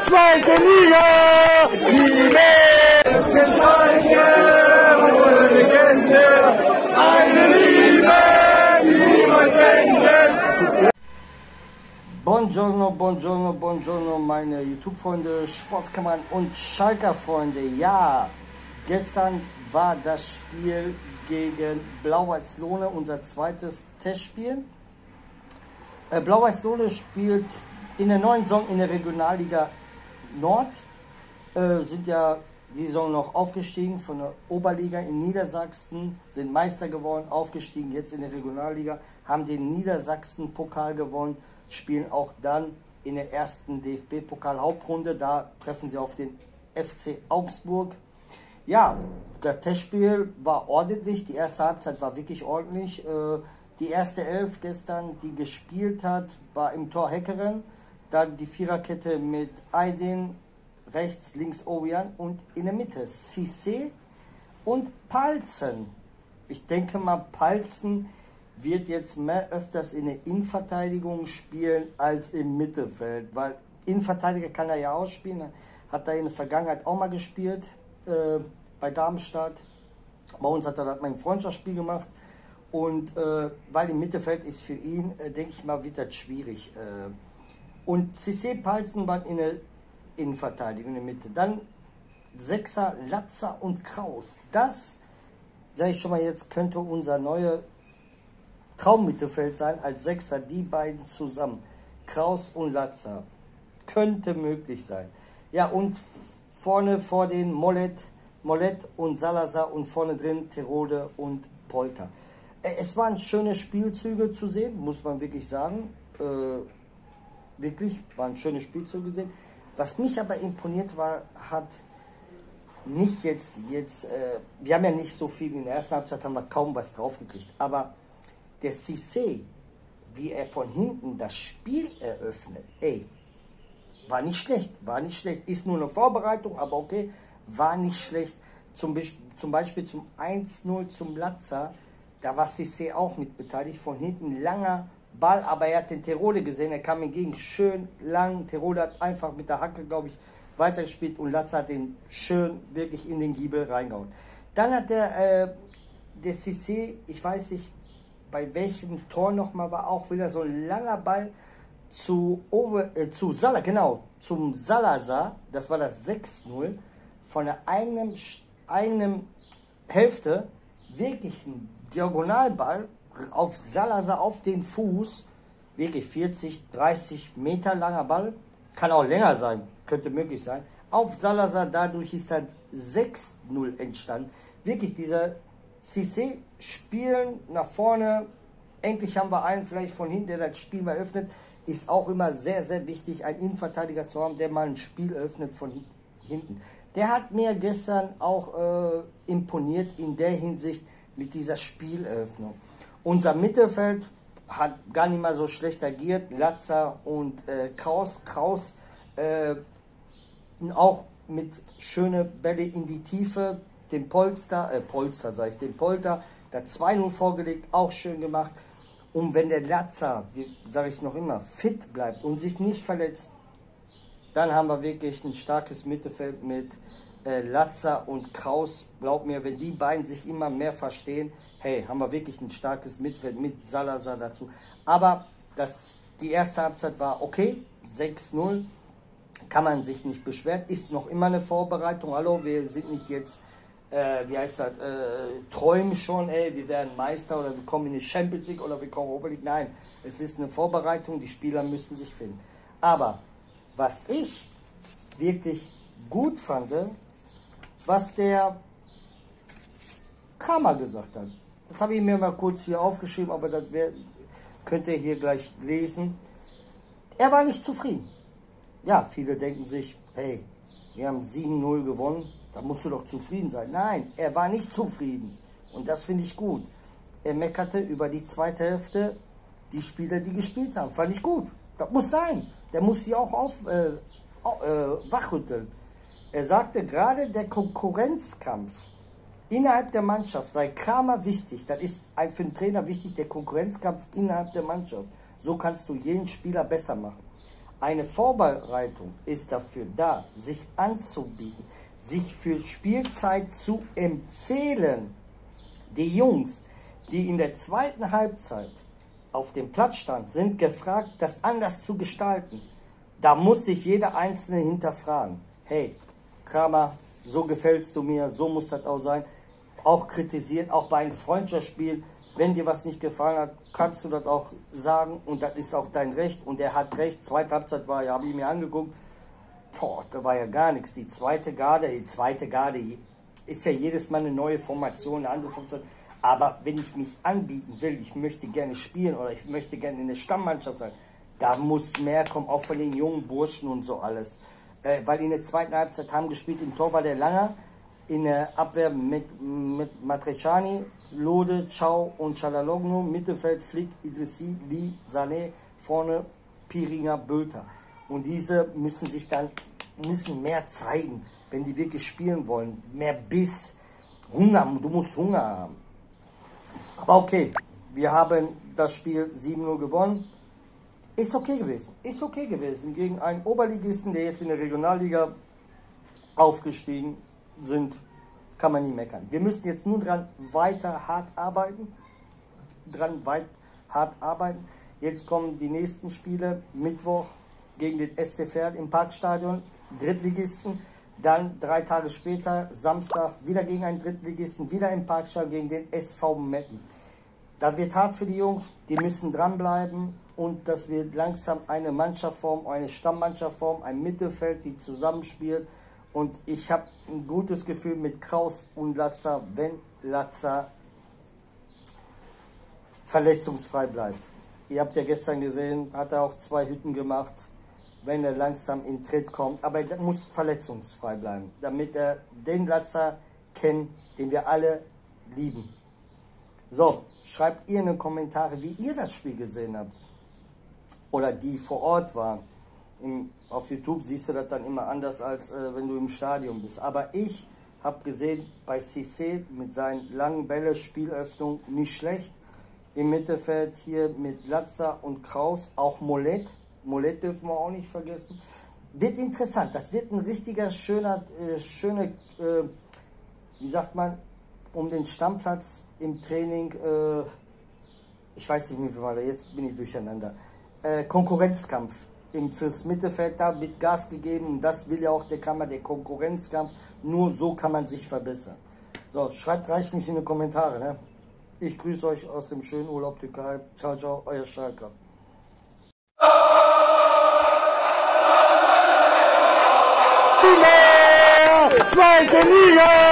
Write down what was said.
zweite Liga! Liebe FC Schalke, eine Legende, eine Liebe, die niemals endet. Buongiorno, buongiorno, buongiorno, meine YouTube-Freunde, Sportskameraden und Schalker-Freunde. Ja, gestern war das Spiel gegen Blau-Weiß Lohne, unser zweites Testspiel. Blau-Weiß Lohne spielt in der neuen Saison in der Regionalliga Nord. Sind ja die Saison noch aufgestiegen von der Oberliga in Niedersachsen, sind Meister geworden, aufgestiegen jetzt in der Regionalliga, haben den Niedersachsen-Pokal gewonnen, spielen auch dann in der ersten DFB-Pokal-Hauptrunde. Da treffen sie auf den FC Augsburg. Ja, das Testspiel war ordentlich, die erste Halbzeit war wirklich ordentlich. Die erste Elf gestern, die gespielt hat, war im Tor Heckeren, dann die Viererkette mit Aydin, rechts, links Obian und in der Mitte Cissé und Palzen. Ich denke mal, Palzen wird jetzt öfters in der Innenverteidigung spielen als im Mittelfeld, weil Innenverteidiger kann er ja ausspielen, hat er in der Vergangenheit auch mal gespielt bei Darmstadt. Bei uns hat er das mal ein Freundschaftsspiel gemacht. Und weil im Mittelfeld ist für ihn, denke ich mal, wird das schwierig. Und Cissé, Palzen waren in der Innenverteidigung in der Mitte. Dann Sechser, Latza und Kraus. Das, sage ich schon mal jetzt, könnte unser neuer Traummittelfeld sein als Sechser, die beiden zusammen. Kraus und Latza. Könnte möglich sein. Ja, und vorne vor den Mollet und Salazar und vorne drin Terode und Polter. Es waren schöne Spielzüge zu sehen, muss man wirklich sagen. Wirklich, waren schöne Spielzüge sehen. Was mich aber imponiert war, hat nicht jetzt wir haben ja nicht so viel in der ersten Halbzeit, haben wir kaum was drauf gekriegt. Aber der Cissé, wie er von hinten das Spiel eröffnet, war nicht schlecht, Ist nur eine Vorbereitung, aber okay, war nicht schlecht. Zum Beispiel zum 1:0 zum Latza. Da war Cissé auch mit beteiligt, von hinten langer Ball, aber er hat den Terode gesehen, er kam entgegen, schön lang, Terode hat einfach mit der Hacke, glaube ich, weitergespielt und Latza hat den schön wirklich in den Giebel reingehauen. Dann hat der Cissé, ich weiß nicht, bei welchem Tor nochmal, war auch wieder so ein langer Ball zum Salazar, das war das 6:0, von der eigenen Hälfte, wirklich ein Diagonalball auf Salazar auf den Fuß, wirklich 40, 30 Meter langer Ball, kann auch länger sein, könnte möglich sein, auf Salazar, dadurch ist das 6:0 entstanden. Wirklich dieser Cissé spielen nach vorne, endlich haben wir einen vielleicht von hinten, der das Spiel mal öffnet, ist auch immer sehr, sehr wichtig, einen Innenverteidiger zu haben, der mal ein Spiel öffnet von hinten. Der hat mir gestern auch imponiert in der Hinsicht, mit dieser Spieleröffnung. Unser Mittelfeld hat gar nicht mal so schlecht agiert. Latza und Kraus auch mit schönen Bälle in die Tiefe. Den Polter, der 2:0 vorgelegt, auch schön gemacht. Und wenn der Latza, sage ich noch immer, fit bleibt und sich nicht verletzt, dann haben wir wirklich ein starkes Mittelfeld mit Latza und Kraus. Glaub mir, wenn die beiden sich immer mehr verstehen, hey, haben wir wirklich ein starkes Mittelfeld mit Salazar dazu. Aber die erste Halbzeit war okay, 6:0, kann man sich nicht beschweren, ist noch immer eine Vorbereitung. Hallo, wir sind nicht jetzt, träumen schon, wir werden Meister oder wir kommen in die Champions League oder wir kommen in die Europa League. Nein, es ist eine Vorbereitung, die Spieler müssen sich finden. Aber was ich wirklich gut fand, was der Kramer gesagt hat. Das habe ich mir mal kurz hier aufgeschrieben, aber das könnt ihr hier gleich lesen. Er war nicht zufrieden. Ja, viele denken sich, hey, wir haben 7:0 gewonnen, da musst du doch zufrieden sein. Nein, er war nicht zufrieden. Und das finde ich gut. Er meckerte über die zweite Hälfte, die Spieler, die gespielt haben. Fand ich gut. Das muss sein. Der muss sie auch wachrütteln. Er sagte, gerade der Konkurrenzkampf innerhalb der Mannschaft sei Kramer wichtig. Das ist für einen Trainer wichtig, der Konkurrenzkampf innerhalb der Mannschaft. So kannst du jeden Spieler besser machen. Eine Vorbereitung ist dafür da, sich anzubieten, sich für Spielzeit zu empfehlen. Die Jungs, die in der zweiten Halbzeit auf dem Platz standen, sind gefragt, das anders zu gestalten. Da muss sich jeder Einzelne hinterfragen. Hey, Kramer, so gefällst du mir, so muss das auch sein. Auch kritisieren, auch bei einem Freundschaftsspiel. Wenn dir was nicht gefallen hat, kannst du das auch sagen und das ist auch dein Recht. Und er hat recht, zweite Halbzeit war, ja, habe ich mir angeguckt, boah, da war ja gar nichts. Die zweite Garde ist ja jedes Mal eine neue Formation, eine andere Formation. Aber wenn ich mich anbieten will, ich möchte gerne spielen oder ich möchte gerne in der Stammmannschaft sein, da muss mehr kommen, auch von den jungen Burschen und so alles. Weil in der zweiten Halbzeit haben gespielt, im Tor war der Langer, in der Abwehr mit Matriciani, Lode, Ciao und Çalhanoğlu, Mittelfeld Flick, Idrissi, Lee, Sané, vorne Piringer, Bülter. Und diese müssen mehr zeigen, wenn die wirklich spielen wollen. Mehr Biss, Hunger, du musst Hunger haben. Aber okay, wir haben das Spiel 7-0 gewonnen. Ist okay gewesen gegen einen Oberligisten, der jetzt in der Regionalliga aufgestiegen sind, kann man nie meckern. Wir müssen jetzt nun weiter hart arbeiten. Jetzt kommen die nächsten Spiele, Mittwoch gegen den SC Verl im Parkstadion, Drittligisten. Dann 3 Tage später, Samstag, wieder gegen einen Drittligisten, wieder im Parkstadion gegen den SV Meppen. Das wird hart für die Jungs, die müssen dranbleiben und das wird langsam eine Mannschaft formen, eine Stammmannschaft formen, ein Mittelfeld, die zusammenspielt. Und ich habe ein gutes Gefühl mit Kraus und Latza, wenn Latza verletzungsfrei bleibt. Ihr habt ja gestern gesehen, hat er auch 2 Hütten gemacht, wenn er langsam in Tritt kommt. Aber er muss verletzungsfrei bleiben, damit er den Latza kennt, den wir alle lieben. So, schreibt ihr in den Kommentare, wie ihr das Spiel gesehen habt. Oder die vor Ort waren. Auf YouTube siehst du das dann immer anders, als wenn du im Stadion bist. Aber ich habe gesehen, bei Cissé mit seinen langen Bälle, Spielöffnung nicht schlecht. Im Mittelfeld hier mit Latza und Kraus, auch Molet. Molet dürfen wir auch nicht vergessen. Wird interessant, das wird ein richtiger schöner, wie sagt man, um den Stammplatz im Training, ich weiß nicht, wie viel Mal, jetzt bin ich durcheinander. Konkurrenzkampf fürs Mittelfeld, da wird Gas gegeben und das will ja auch der Kramer, der Konkurrenzkampf. Nur so kann man sich verbessern. So, schreibt reichlich in die Kommentare. Ne? Ich grüße euch aus dem schönen Urlaub Türkei. Ciao, ciao, euer Schalker. Zweite Liga!